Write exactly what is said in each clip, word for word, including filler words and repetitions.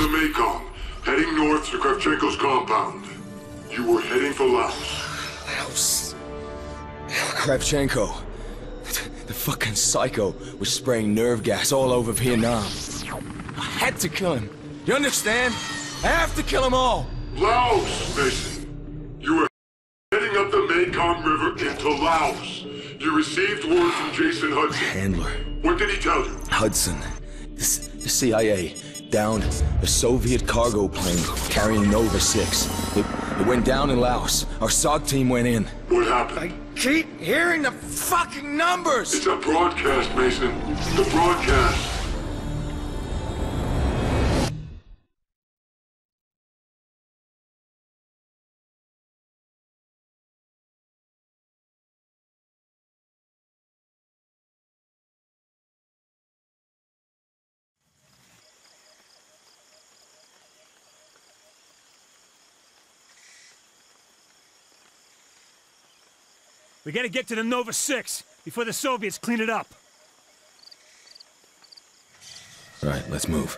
the Mekong, heading north to Kravchenko's compound. You were heading for Laos. Laos. Kravchenko. The fucking psycho was spraying nerve gas all over Vietnam. I had to kill him. You understand? I have to kill them all. Laos, Mason. You were heading up the Mekong River into Laos. You received word from Jason Hudson. Handler. What did he tell you? Hudson. The, the C I A downed a Soviet cargo plane carrying Nova six. It, it went down in Laos. Our S O G team went in. What happened? I keep hearing the fucking numbers! It's a broadcast, Mason. The broadcast. We gotta get to the Nova six before the Soviets clean it up. All right, let's move.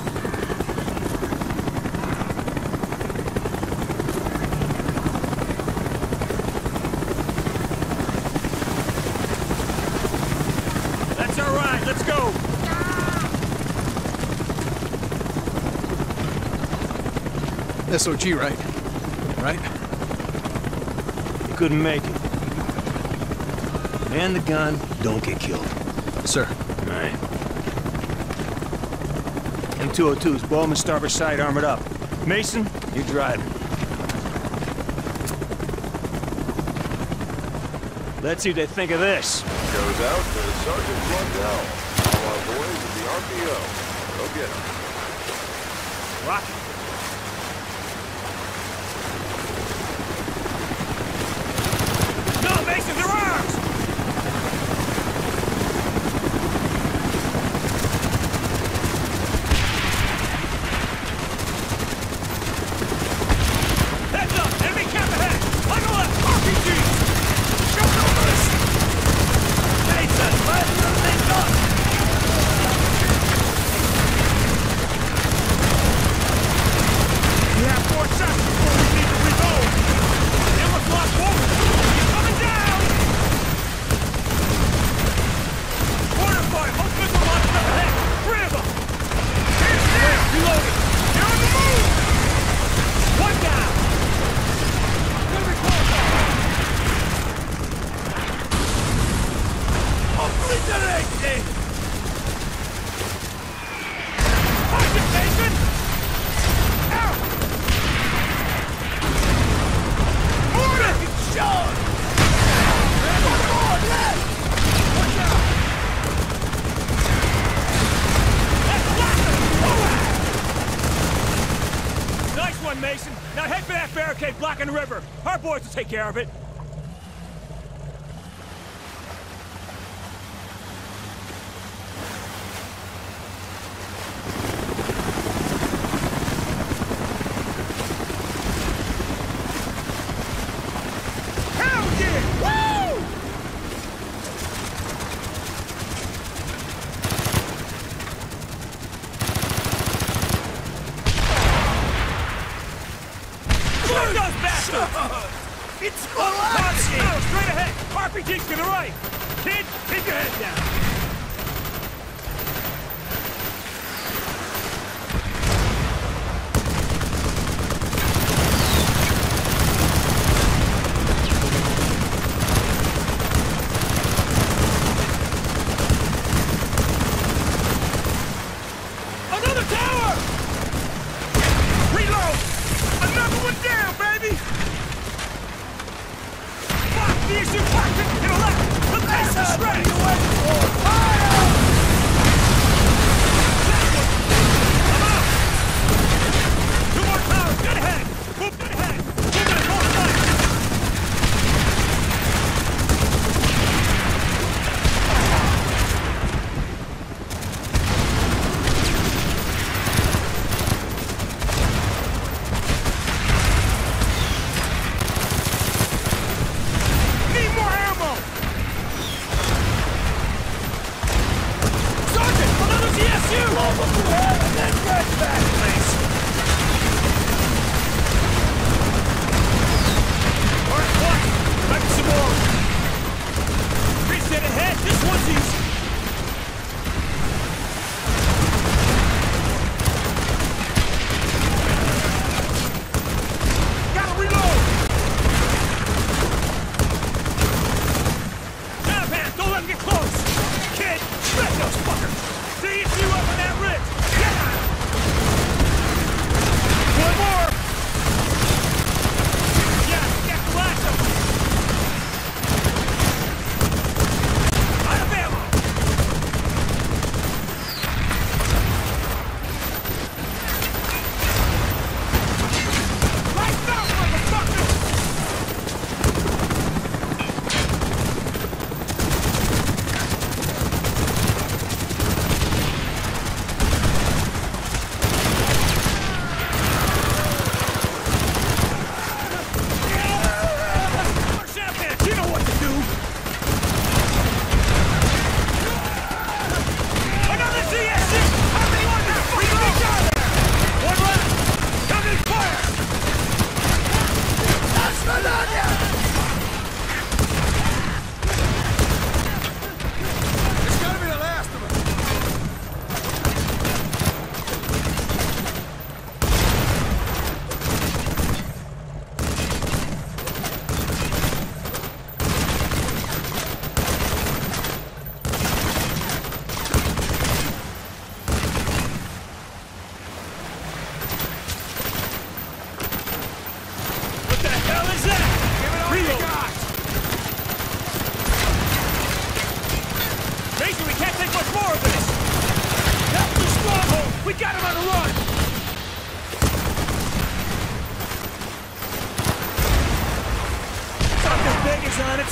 That's all right, let's go! S O G, right? Right? You couldn't make it. Man the gun, don't get killed. Sir. All right. M two oh two's Bowman starboard side armored up. Mason, you're driving. Let's see what they think of this. Goes out to Sergeant Blundell. All our boys at the R P O. Go get them. Rocket. No, Mason, their arms! Heads up! Enemy camp ahead! On the left! R P G! Shoot numbers! Jason, let them think up! We have four shots before we need to reload! Never block forward! Coming down! Fortify! Hook missile launch up ahead! Three of them! Hands down! Reloading! You're on the move! One down! Enemy qualified! Hopefully detonate! Occupation! Out! Order! Shot! Come on, left! Watch out! That's Blacker! Nice one, Mason. Now head for that barricade blocking the river. Our boys will take care of it. Hell yeah! Woo! Shoot those bastards! It's collapsing! No, straight ahead! R P Gs to the right! Kid, keep your head down! Another tower! Reload! Another one down, baby! Fuck! The issue tactic to the left! The base is ready! Fire! Come on! Two more towers, dead ahead! Move dead ahead! Move it at all times! Need more ammo!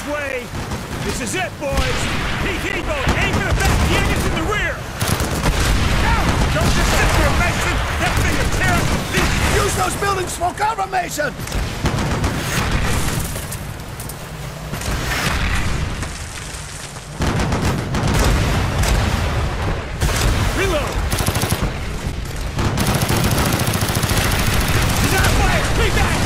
way! This is it, boys! Heat Eagle, aim for the back, the Angus in the rear! Now! Don't just sit there, Mason! That thing is tearing! Use those buildings for cover, Mason! Reload! He's on fire! Stay back!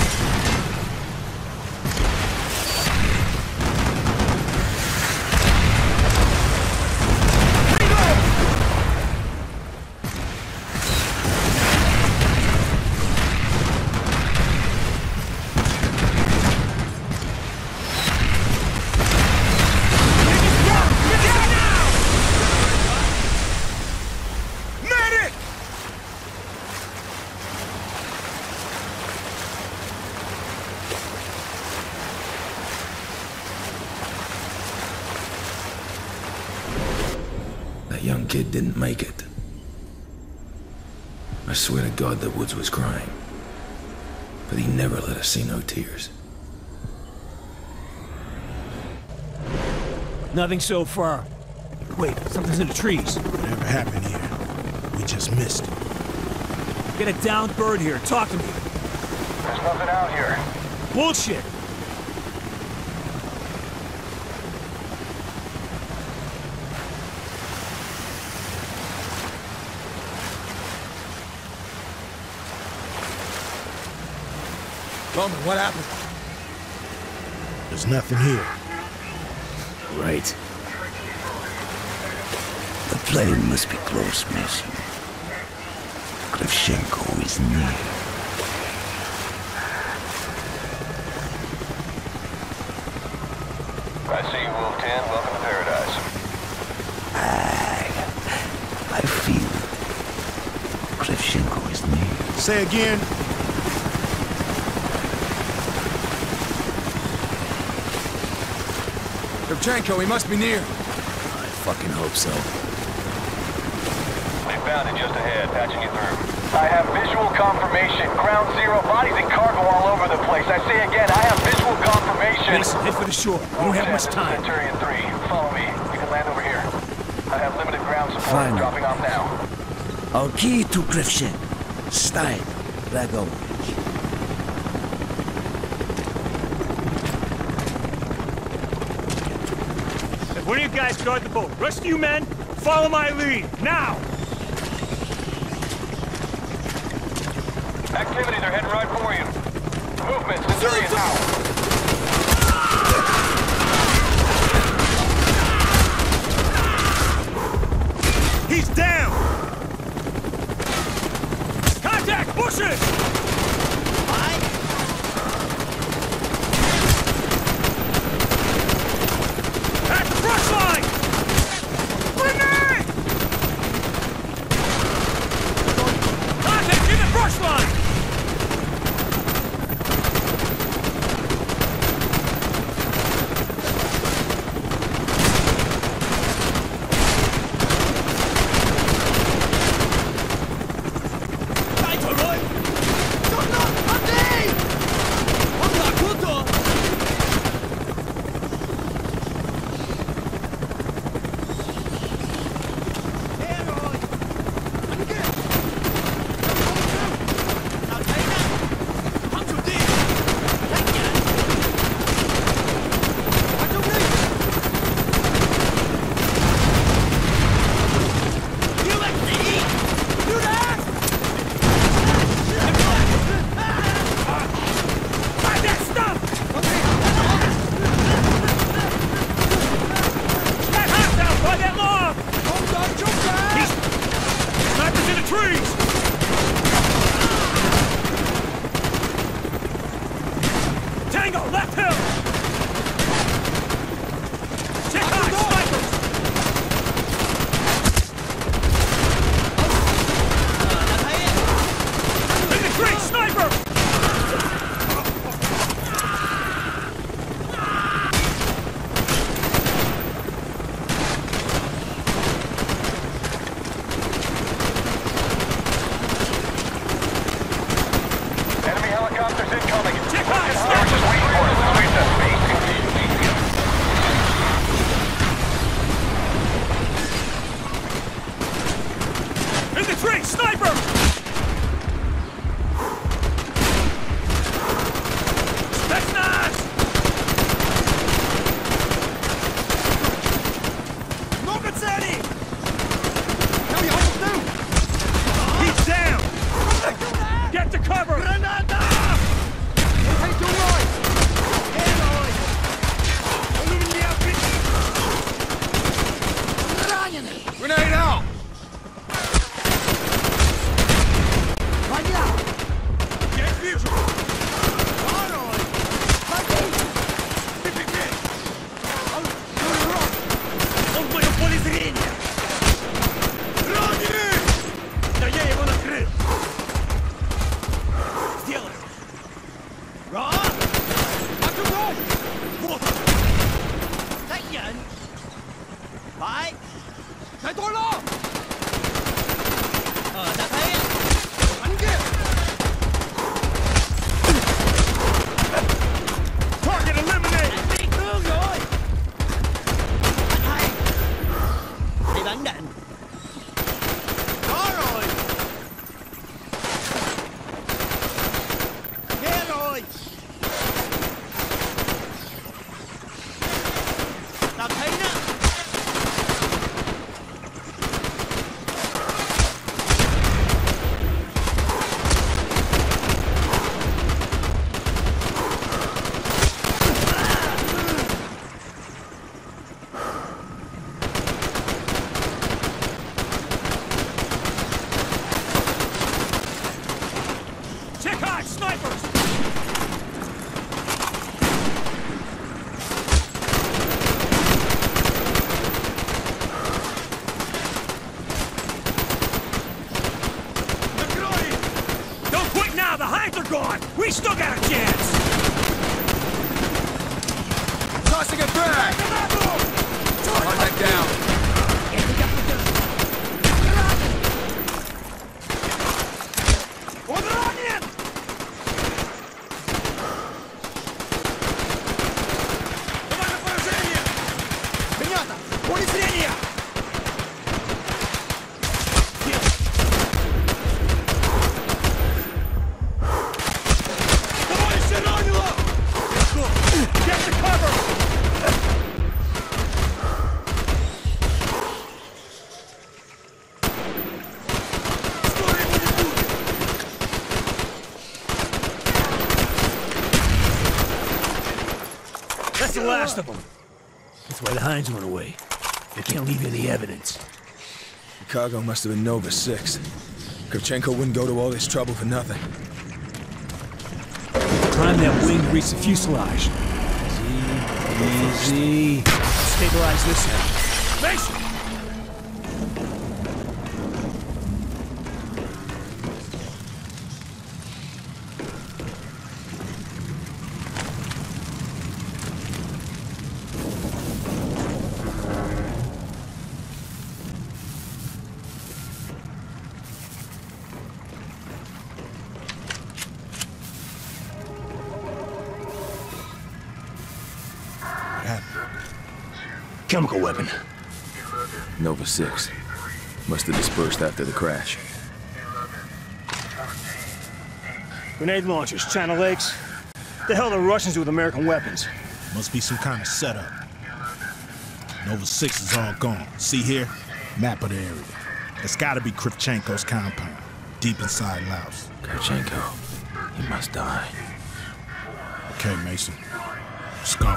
That young kid didn't make it. I swear to God that Woods was crying. But he never let us see no tears. Nothing so far. Wait, something's in the trees. Whatever happened here? We just missed it. Get a downed bird here. Talk to me. There's nothing out here. Bullshit! Bowman, what happened? There's nothing here. Right. The plane must be close, Mason. Kravchenko is near. I see you, Wolf ten. Welcome to paradise. I... I feel it. Kravchenko is near. Say again. Kravchenko, he must be near. I fucking hope so. They found it just ahead, patching you through. I have visual confirmation. Ground zero, bodies and cargo all over the place. I say again, I have visual confirmation. Mason, head for the shore. We don't have much time. Centurion three, follow me. You can land over here. I have limited ground support. Fine. Dropping off now. Our key to Kravchenko. Stein, Dragovich. One of you guys guard the boat. Rest of you men, follow my lead, now! Activity, they're heading right for you. Movement, Centurion now. He's down! Contact, bushes! At the brush line! Grenade! Contact in the brush line! Sniper! Spetsnaz! Много цели! He's down! Get to cover! Granada! Grenade out! Get visual! Он был в поле зрения! Раненый! Да я его накрыл! Сделай! Ра! Отжигай! Вот он! Стоять! Phải! Thấy tôi lo! Ờ, đã thấy! Bắn kia! Target eliminated! Anh bị thương rồi! Anh hay! Bị bắn đạn! Có rồi! Nghe rồi! Tao thấy đó! Check high, snipers! Don't quit now, the hides are gone! We still got a chance! Tossing it back! Contact down! Он ранен! Давай на поражение! Ребята, поле зрения! Товарища ранило! Get the cover! Скоро его не будет! That's the last of them. That's why the Hinds went away. They can't leave you the evidence. The cargo must have been Nova six. Kravchenko wouldn't go to all this trouble for nothing. Climb that wing, reach the fuselage. Easy, easy. Stabilize this end. Mason! What happened? Chemical weapon. Nova six. Must have dispersed after the crash. Grenade launchers, China Lakes. The hell the Russians do with American weapons? Must be some kind of setup. Nova six is all gone. See here? Map of the area. It's gotta be Kravchenko's compound, deep inside Laos. Kravchenko. He must die. Okay, Mason. Let's go.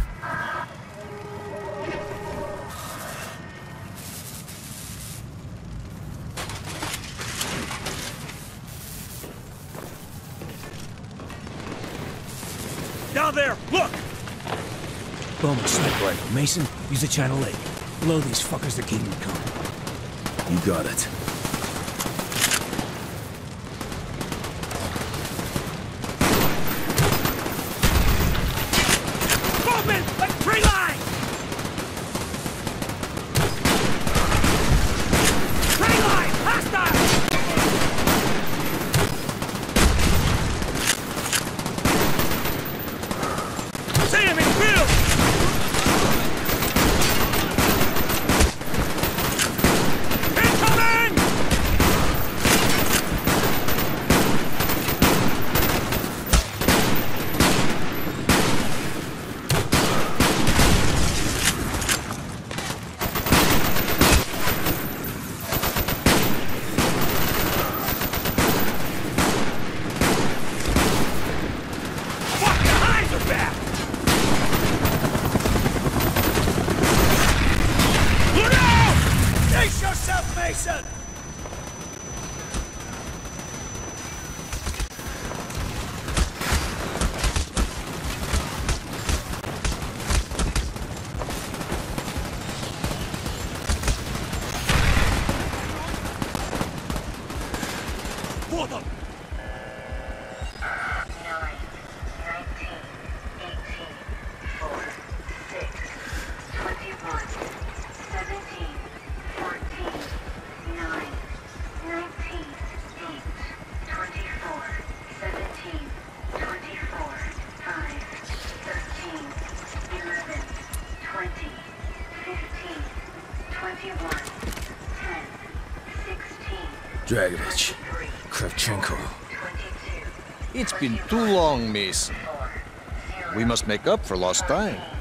Down there, look! Bowman sniper rifle. Mason, use the China Lake. Blow these fuckers, they're keeping coming. You got it. Movement! Like tree line! Tree line! Hostile! See him in field! Incoming! for them! nine, nineteen, eighteen, four, six, twenty-one, seventeen, fourteen, nine, nineteen, eight, twenty-four, seventeen, twenty-four, five, thirteen, eleven, twenty, fifteen, twenty-one, ten, sixteen, Dragovich, Kravchenko. It's been too long, Mason. We must make up for lost time.